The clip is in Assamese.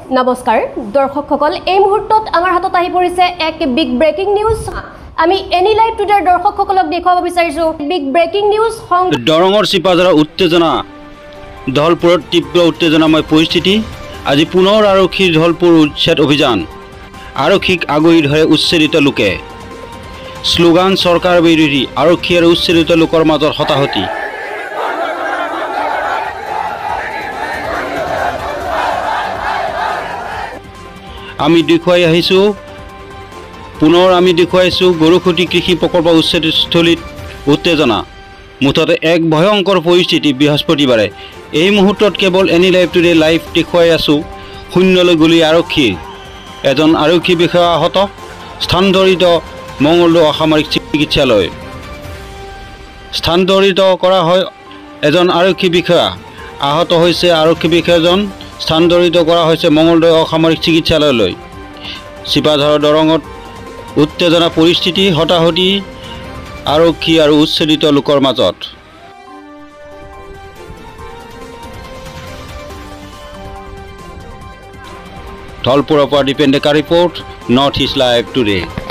নমস্কাৰ দৰ্শকসকল এই মুহূৰ্তত আমাৰ হাতত আহি পৰিছে এক বিগ ব্ৰেকিং নিউজ আমি এনি লাইভ টুডেৰ দৰ্শকসকলক দেখুৱাব বিচাৰিছো বিগ ব্ৰেকিং নিউজ দৰঙৰ চিপাজৰা উত্তেজনা ধলপুৰত তীব্ৰ উত্তেজনাময় পৰিস্থিতি আজি পুনৰ আৰক্ষীৰ ধলপুৰ উচ্ছেদ অভিযান আৰক্ষীক আগৰি ধৰে উচ্ছেদিত লোকে স্লোগান চৰকাৰ বিৰোধী আৰক্ষী আৰু উচ্ছেদিত লোকৰ মাজত হতাহতি আমি দেখুৱাই আহিছো পুনৰ আমি দেখুৱাইছো গৰুখুটি কৃষি প্ৰকল্প উচ্ছেদস্থলীত উত্তেজনা মুঠতে এক ভয়ংকৰ পৰিস্থিতি বৃহস্পতিবাৰে এই মুহূৰ্তত কেৱল এনি লাইভ টুডে লাইভ দেখুৱাই আছো শূন্যলৈ গলি আৰক্ষী এজন আৰক্ষী বিষয়া আহত স্থানান্তৰিত মঙ্গলদৈ অসামৰিক চিকিৎসালয় স্থানান্তৰিত কৰা হয় এজন আৰক্ষী বিষয়া আহত হৈছে আৰক্ষী বিষয়াজন স্থানান্তৰিত কৰা হৈছে মঙ্গলদৈ অসামৰিক চিকিৎসালয়লৈ চিপাঝাৰ দৰঙত উত্তেজনা পৰিস্থিতি হতাহতি আৰক্ষী আৰু উচ্ছেদিত লোকৰ মাজত ধলপুৰৰ পৰা Dipen Deka report North East live today.